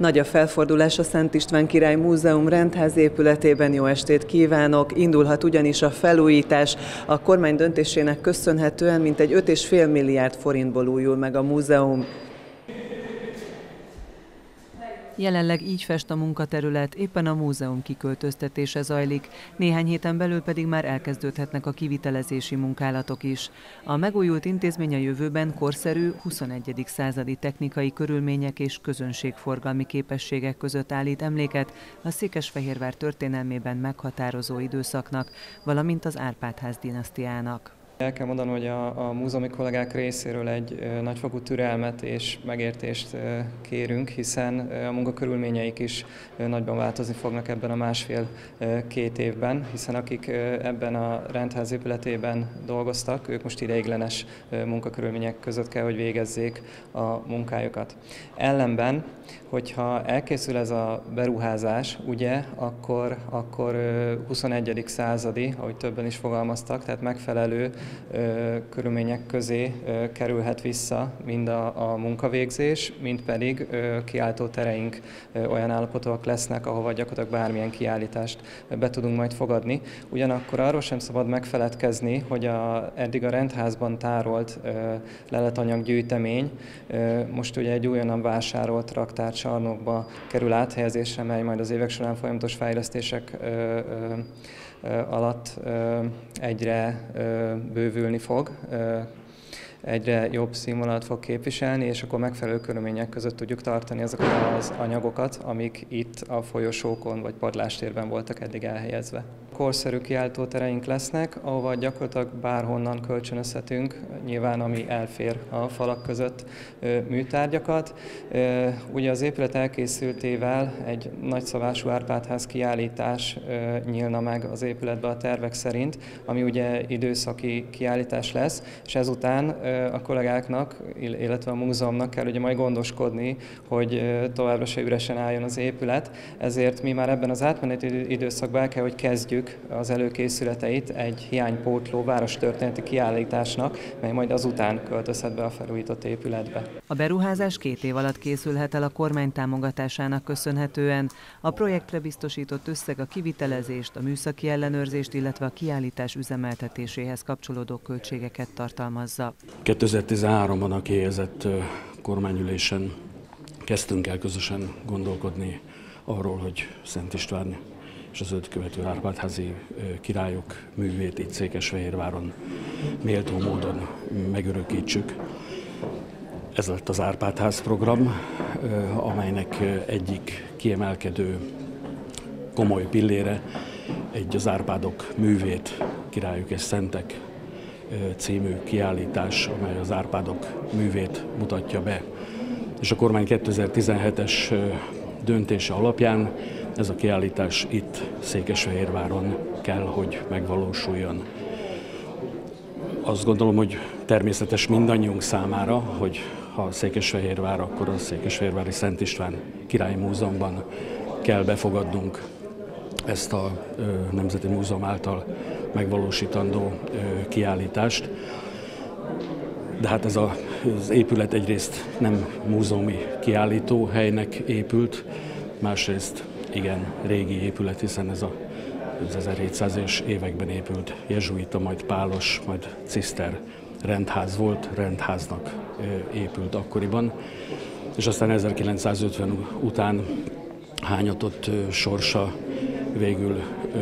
Nagy a felfordulás a Szent István Király Múzeum rendház épületében. Jó estét kívánok! Indulhat ugyanis a felújítás. A kormány döntésének köszönhetően mintegy 5,5 milliárd forintból újul meg a múzeum. Jelenleg így fest a munkaterület, éppen a múzeum kiköltöztetése zajlik, néhány héten belül pedig már elkezdődhetnek a kivitelezési munkálatok is. A megújult intézmény a jövőben korszerű, 21. századi technikai körülmények és közönségforgalmi képességek között állít emléket a Székesfehérvár történelmében meghatározó időszaknak, valamint az Árpád-ház dinasztiának. El kell mondanom, hogy a múzeumi kollégák részéről egy nagyfokú türelmet és megértést kérünk, hiszen a munkakörülményeik is nagyban változni fognak ebben a másfél-két évben, hiszen akik ebben a rendház épületében dolgoztak, ők most ideiglenes munkakörülmények között kell, hogy végezzék a munkájukat. Ellenben, hogyha elkészül ez a beruházás, ugye, akkor 21. századi, ahogy többen is fogalmaztak, tehát megfelelő körülmények közé kerülhet vissza mind a munkavégzés, mind pedig kiáltótereink olyan állapotúak lesznek, ahova gyakorlatilag bármilyen kiállítást be tudunk majd fogadni. Ugyanakkor arról sem szabad megfeledkezni, hogy eddig a rendházban tárolt leletanyaggyűjtemény most ugye egy újonnan vásárolt raktárcsarnokba kerül áthelyezésre, mely majd az évek során folyamatos fejlesztések alatt egyre bővülni fog, egyre jobb színvonalat fog képviselni, és akkor megfelelő körülmények között tudjuk tartani azokat az anyagokat, amik itt a folyosókon vagy padlástérben voltak eddig elhelyezve. Korszerű kiáltótereink lesznek, ahova gyakorlatilag bárhonnan kölcsönözhetünk, nyilván ami elfér a falak között műtárgyakat. Ugye az épület elkészültével egy nagyszabású Árpád-ház kiállítás nyílna meg az épületbe a tervek szerint, ami ugye időszaki kiállítás lesz, és ezután a kollégáknak, illetve a múzeumnak kell ugye majd gondoskodni, hogy továbbra se üresen álljon az épület, ezért mi már ebben az átmeneti időszakban el kell, hogy kezdjük az előkészületeit egy hiánypótló várostörténeti kiállításnak, mely majd azután költözhet be a felújított épületbe. A beruházás 2 év alatt készülhet el a kormány támogatásának köszönhetően. A projektre biztosított összeg a kivitelezést, a műszaki ellenőrzést, illetve a kiállítás üzemeltetéséhez kapcsolódó költségeket tartalmazza. 2013-ban a kihelyezett kormányülésen kezdtünk el közösen gondolkodni arról, hogy Szent István és az őt követő Árpád-házi királyok művét itt Székesfehérváron méltó módon megörökítsük. Ez lett az Árpád-ház program, amelynek egyik kiemelkedő komoly pillére egy az Árpádok művét, Királyok és Szentek című kiállítás, amely az Árpádok művét mutatja be. És a kormány 2017-es döntése alapján ez a kiállítás itt Székesfehérváron kell, hogy megvalósuljon. Azt gondolom, hogy természetes mindannyiunk számára, hogy ha Székesfehérvár, akkor a Székesfehérvári Szent István Királyi Múzeumban kell befogadnunk ezt a Nemzeti Múzeum által megvalósítandó kiállítást. De hát ez az épület egyrészt nem múzeumi kiállítóhelynek épült, másrészt igen régi épület, hiszen ez az 1700-es években épült jezsuita, majd pálos, majd ciszter rendház volt, rendháznak épült akkoriban, és aztán 1950 után hányatott sorsa végül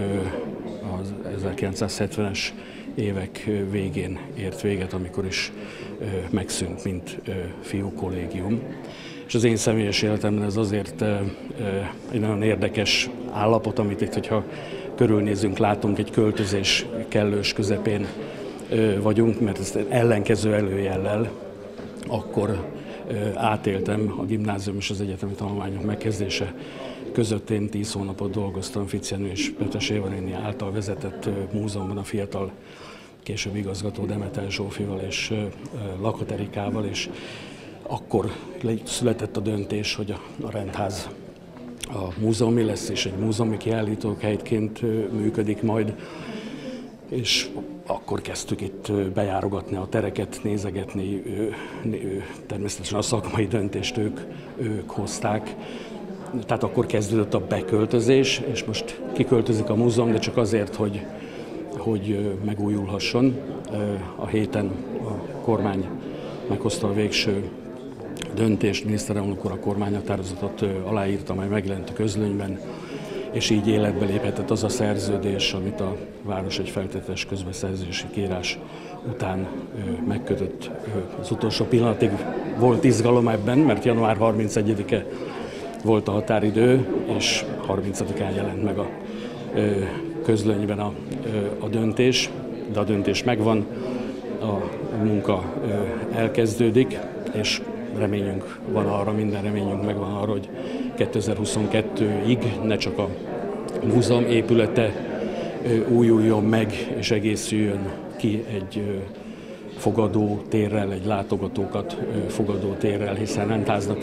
az 1970-es évek végén ért véget, amikor is megszűnt, mint fiúkollégium. És az én személyes életemben ez azért egy nagyon érdekes állapot, amit itt, hogyha körülnézünk, látunk, egy költözés kellős közepén vagyunk, mert ezt ellenkező előjellel akkor átéltem a gimnázium és az egyetemi tanulmányok megkezdése között. Én 10 hónapot dolgoztam Ficz Jenő és Petes Éva néni által vezetett múzeumban a fiatal később igazgató Demeter Zsófival és Lakot Erikával, és akkor született a döntés, hogy a rendház a múzeumi lesz, és egy múzeumi kiállítóhelyként működik majd, és akkor kezdtük itt bejárogatni a tereket, nézegetni, természetesen a szakmai döntést ők hozták, tehát akkor kezdődött a beköltözés, és most kiköltözik a múzeum, de csak azért, hogy megújulhasson. A héten a kormány meghozta a végső döntést, miniszterelnök úr a kormányhatározatot aláírta, majd megjelent a közlönyben, és így életbe léphetett az a szerződés, amit a város egy feltételes közbeszerzési kérés után megkötött. Az utolsó pillanatig volt izgalom ebben, mert január 31-e volt a határidő, és 30-án jelent meg a közlönyben a döntés, de a döntés megvan, a munka elkezdődik, és reményünk van arra, minden reményünk megvan arra, hogy 2022-ig ne csak a múzeum épülete újuljon meg és egészüljön ki egy fogadó térrel, egy látogatókat fogadó térrel, hiszen rendháznak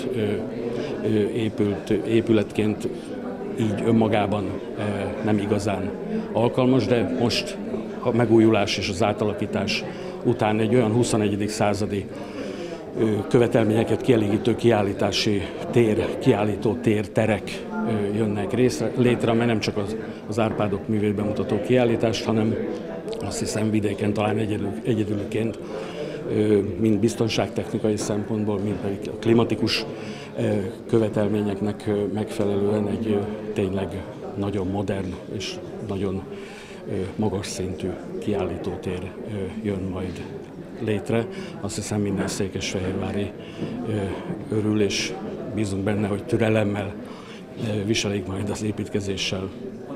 épült épületként így önmagában nem igazán alkalmas, de most a megújulás és az átalakítás után egy olyan 21. századi követelményeket kielégítő kiállítási tér, kiállító terek jönnek létre, amely nem csak az Árpádok művét bemutató kiállítást, hanem azt hiszem vidéken talán egyedülként, mind biztonságtechnikai szempontból, mind pedig a klimatikus követelményeknek megfelelően egy tényleg nagyon modern és nagyon magas szintű kiállítótér jön majd létre. Azt hiszem minden székesfehérvári örül, és bízunk benne, hogy türelemmel viselik majd az építkezéssel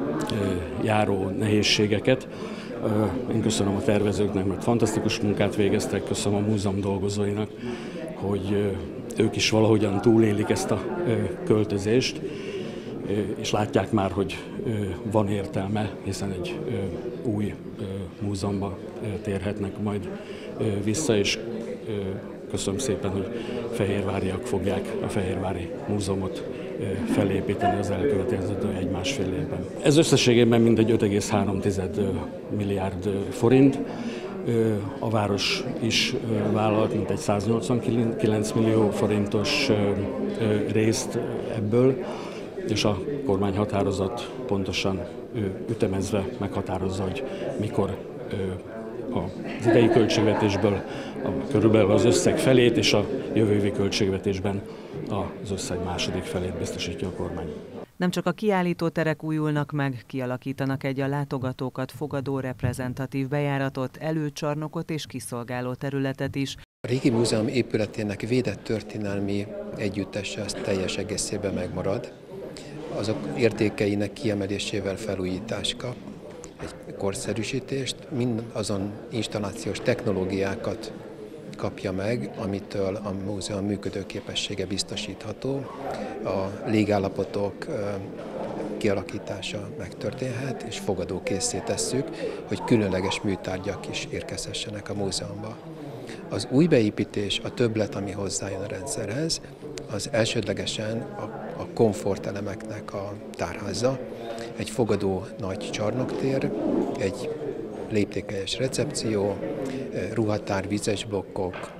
járó nehézségeket. Én köszönöm a tervezőknek, mert fantasztikus munkát végeztek, köszönöm a múzeum dolgozóinak, hogy ők is valahogyan túlélik ezt a költözést, és látják már, hogy van értelme, hiszen egy új múzeumba térhetnek majd vissza, és köszönöm szépen, hogy fehérváriak fogják a Fehérvári Múzeumot felépíteni az elkövetkezendő 1-1,5 évben. Ez összességében mindegy 5,3 milliárd forint. A város is vállalt mintegy 189 millió forintos részt ebből, és a kormányhatározat pontosan ütemezve meghatározza, hogy mikor az idei költségvetésből körülbelül az összeg felét, és a jövő évi költségvetésben az összeg második felét biztosítja a kormány. Nem csak a kiállítóterek újulnak meg, kialakítanak egy a látogatókat fogadó reprezentatív bejáratot, előcsarnokot és kiszolgáló területet is. A régi múzeum épületének védett történelmi együttese teljes egészében megmarad. Azok értékeinek kiemelésével felújítás kap, egy korszerűsítést, mind azon installációs technológiákat kapja meg, amitől a múzeum működőképessége biztosítható, a légállapotok kialakítása megtörténhet, és fogadókészé tesszük, hogy különleges műtárgyak is érkezhessenek a múzeumba. Az új beépítés, a többlet, ami hozzájön a rendszerhez, az elsődlegesen a komfortelemeknek a tárháza, egy fogadó nagy csarnoktér, egy léptékelyes recepció, ruhatár, vizes blokkok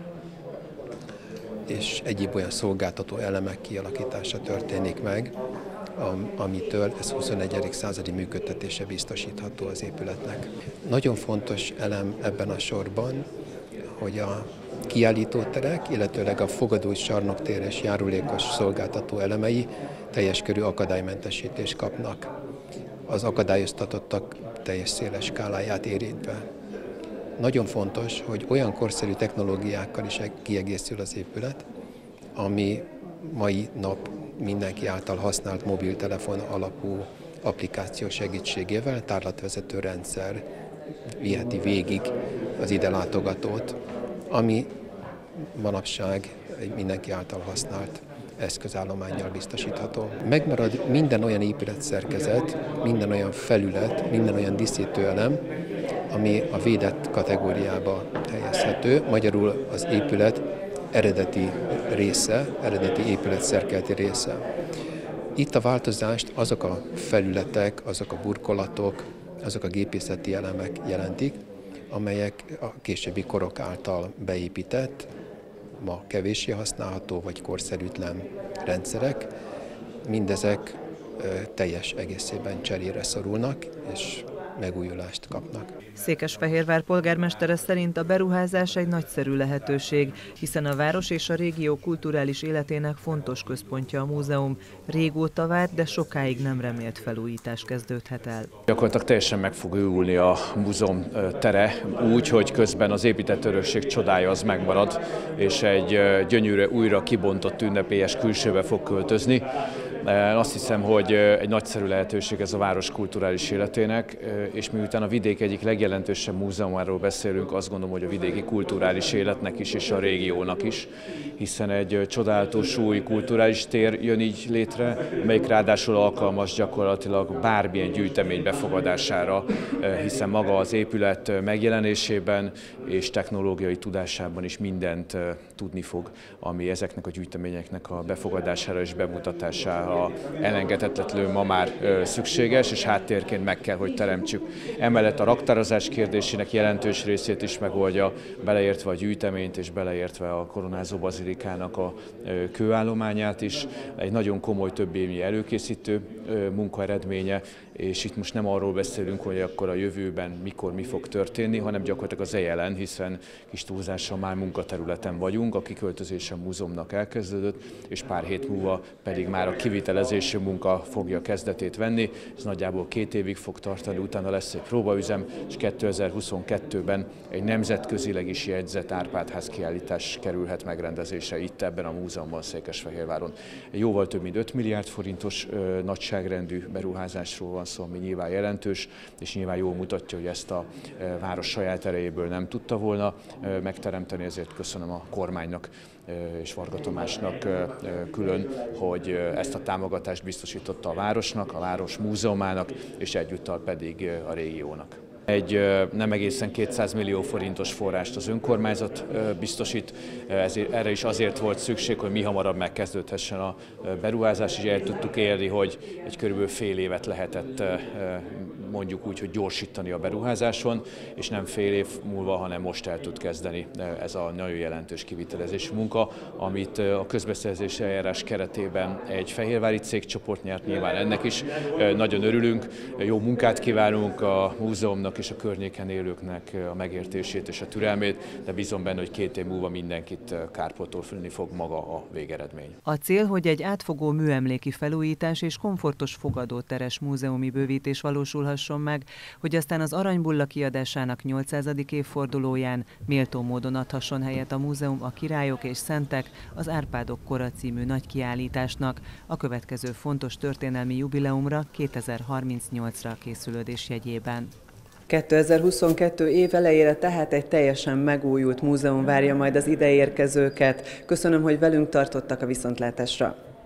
és egyéb olyan szolgáltató elemek kialakítása történik meg, amitől ez 21. századi működtetése biztosítható az épületnek. Nagyon fontos elem ebben a sorban, hogy a kiállítóterek, illetőleg a fogadó csarnoktér és járulékos szolgáltató elemei teljes körű akadálymentesítést kapnak. Az akadályoztatottak teljes széles skáláját érintve. Nagyon fontos, hogy olyan korszerű technológiákkal is kiegészül az épület, ami mai nap mindenki által használt mobiltelefon alapú applikáció segítségével tárlatvezető rendszer viheti végig az ide látogatót, ami manapság egy mindenki által használt eszközállománnyal biztosítható. Megmarad minden olyan épületszerkezet, minden olyan felület, minden olyan díszítőelem, ami a védett kategóriába helyezhető, magyarul az épület eredeti része, eredeti épületszerkezeti része. Itt a változást azok a felületek, azok a burkolatok, azok a gépészeti elemek jelentik, amelyek a későbbi korok által beépített, ma kevéssé használható vagy korszerűtlen rendszerek, mindezek teljes egészében cserére szorulnak, és megújulást kapnak. Székesfehérvár polgármestere szerint a beruházás egy nagyszerű lehetőség, hiszen a város és a régió kulturális életének fontos központja a múzeum. Régóta várt, de sokáig nem remélt felújítás kezdődhet el. Gyakorlatilag teljesen meg fog újulni a múzeum tere úgy, hogy közben az épített örökség csodája az megmarad, és egy gyönyörű, újra kibontott ünnepélyes külsőbe fog költözni. Azt hiszem, hogy egy nagyszerű lehetőség ez a város kulturális életének, és miután a vidék egyik legjelentősebb múzeumáról beszélünk, azt gondolom, hogy a vidéki kulturális életnek is és a régiónak is, hiszen egy csodálatos új kulturális tér jön így létre, melyik ráadásul alkalmas gyakorlatilag bármilyen gyűjtemény befogadására, hiszen maga az épület megjelenésében és technológiai tudásában is mindent tudni fog, ami ezeknek a gyűjteményeknek a befogadására és bemutatására elengedhetetlenül ma már szükséges, és háttérként meg kell, hogy teremtsük. Emellett a raktározás kérdésének jelentős részét is megoldja, beleértve a gyűjteményt és beleértve a koronázó bazilikának a kőállományát is. Egy nagyon komoly többévi előkészítő munka eredménye, és itt most nem arról beszélünk, hogy akkor a jövőben mikor mi fog történni, hanem gyakorlatilag az jelen, hiszen kis túlzással már munkaterületen vagyunk, a kiköltözés a múzeumnak elkezdődött, és pár hét múlva pedig már a kivitelezési munka fogja kezdetét venni. Ez nagyjából 2 évig fog tartani, utána lesz egy próbaüzem, és 2022-ben egy nemzetközileg is jegyzett Árpád-ház kiállítás kerülhet megrendezésre itt ebben a múzeumban Székesfehérváron. Jóval több mint 5 milliárd forintos nagyságrendű beruházásról van szó, ami nyilván jelentős, és nyilván jól mutatja, hogy ezt a város saját erejéből nem tudta volna megteremteni, ezért köszönöm a kormánynak és Varga Tamásnak külön, hogy ezt a támogatást biztosította a városnak, a város múzeumának, és egyúttal pedig a régiónak. Egy nem egészen 200 millió forintos forrást az önkormányzat biztosít, erre is azért volt szükség, hogy mihamarabb megkezdődhessen a beruházás, és el tudtuk érni, hogy egy körülbelül fél évet lehetett mondjuk úgy, hogy gyorsítani a beruházáson, és nem fél év múlva, hanem most el tud kezdeni ez a nagyon jelentős kivitelezési munka, amit a közbeszerzési eljárás keretében egy fehérvári cégcsoport nyert, nyilván ennek is nagyon örülünk, jó munkát kívánunk a múzeumnak és a környéken élőknek a megértését és a türelmét, de bízom benne, hogy 2 év múlva mindenkit kárpótolni fog maga a végeredmény. A cél, hogy egy átfogó műemléki felújítás és komfortos fogadóteres múzeumi bővítés valósulhasson meg, hogy aztán az Aranybulla kiadásának 800. évfordulóján méltó módon adhasson helyet a múzeum a Királyok és Szentek, az Árpádok kora című nagykiállításnak, a következő fontos történelmi jubileumra 2038-ra készülődés jegyében. 2022 év elejére tehát egy teljesen megújult múzeum várja majd az ide érkezőket. Köszönöm, hogy velünk tartottak, a viszontlátásra.